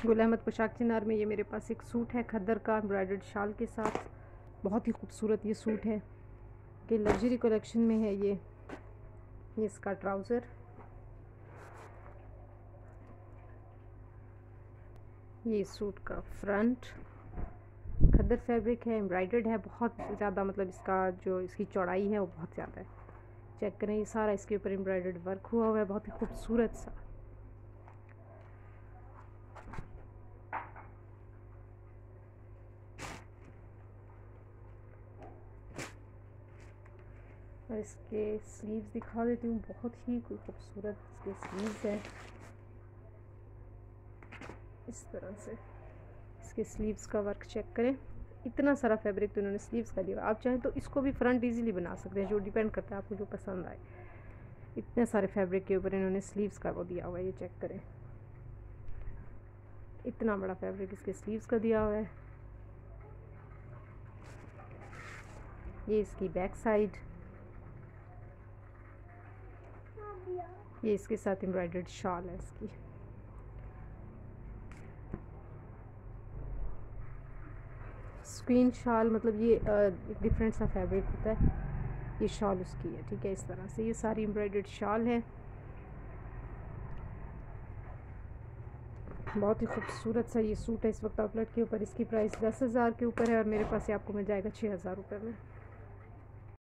गुल अहमद पोशाक चिनार में ये मेरे पास एक सूट है खद्दर का एम्ब्रॉयडर्ड शाल के साथ। बहुत ही खूबसूरत ये सूट है कि लग्जरी कलेक्शन में है ये इसका ट्राउज़र, ये सूट का फ्रंट खद्दर फैब्रिक है, एम्ब्रॉयडर्ड है बहुत ज़्यादा, मतलब इसका जो इसकी चौड़ाई है वो बहुत ज़्यादा है। चेक करें, ये सारा इसके ऊपर एम्ब्रॉयडर्ड वर्क हुआ हुआ है, बहुत ही खूबसूरत सा। और इसके स्लीव्स दिखा देती हूँ, बहुत ही खूबसूरत इसके स्लीव्स हैं। इस तरह से इसके स्लीव्स का वर्क चेक करें, इतना सारा फैब्रिक तो इन्होंने स्लीव्स का दिया। आप चाहें तो इसको भी फ्रंट इजीली बना सकते हैं, जो डिपेंड करता है आपको जो पसंद आए। इतने सारे फैब्रिक के ऊपर इन्होंने स्लीव्स का वो दिया हुआ है, ये चेक करें, इतना बड़ा फैब्रिक इसके स्लीव्स का दिया हुआ है। ये इसकी बैक साइड, ये इसके साथ एम्ब्रॉयडर्ड शॉल है इसकी। स्क्रीन शॉल, मतलब ये एक डिफरेंट सा फैब्रिक होता है, ये शॉल उसकी है, ठीक है। इस तरह से ये सारी एम्ब्रॉयडर्ड शॉल है, बहुत ही खूबसूरत सा ये सूट है। इस वक्त आउटलेट के ऊपर इसकी प्राइस 10,000 के ऊपर है और मेरे पास ये आपको मिल जाएगा 6,000 रुपये में।